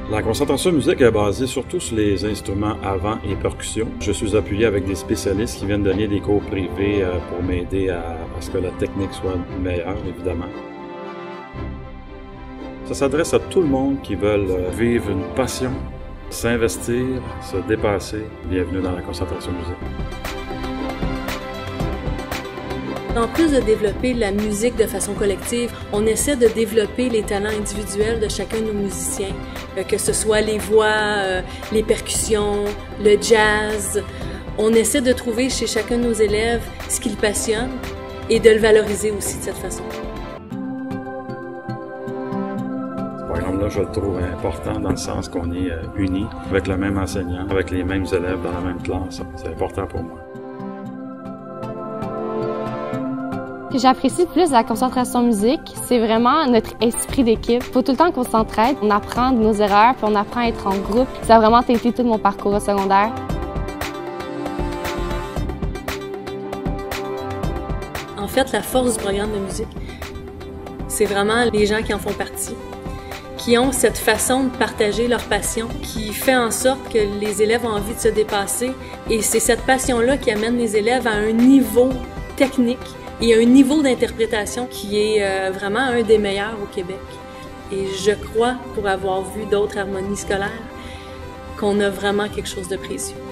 La concentration musique est basée surtout sur les instruments avant et percussion. Je suis appuyé avec des spécialistes qui viennent donner des cours privés pour m'aider à ce que la technique soit meilleure, évidemment. Ça s'adresse à tout le monde qui veut vivre une passion, s'investir, se dépasser. Bienvenue dans la concentration musique. En plus de développer la musique de façon collective, on essaie de développer les talents individuels de chacun de nos musiciens, que ce soit les voix, les percussions, le jazz. On essaie de trouver chez chacun de nos élèves ce qui le passionne et de le valoriser aussi de cette façon. Ce programme-là, je le trouve important dans le sens qu'on est unis, avec le même enseignant, avec les mêmes élèves dans la même classe. C'est important pour moi. Ce que j'apprécie le plus de la concentration musique, c'est vraiment notre esprit d'équipe. Il faut tout le temps qu'on s'entraide, on apprend de nos erreurs, puis on apprend à être en groupe. Ça a vraiment été tout mon parcours au secondaire. En fait, la force du programme de musique, c'est vraiment les gens qui en font partie, qui ont cette façon de partager leur passion, qui fait en sorte que les élèves ont envie de se dépasser. Et c'est cette passion-là qui amène les élèves à un niveau technique et un niveau d'interprétation qui est vraiment un des meilleurs au Québec. Et je crois, pour avoir vu d'autres harmonies scolaires, qu'on a vraiment quelque chose de précieux.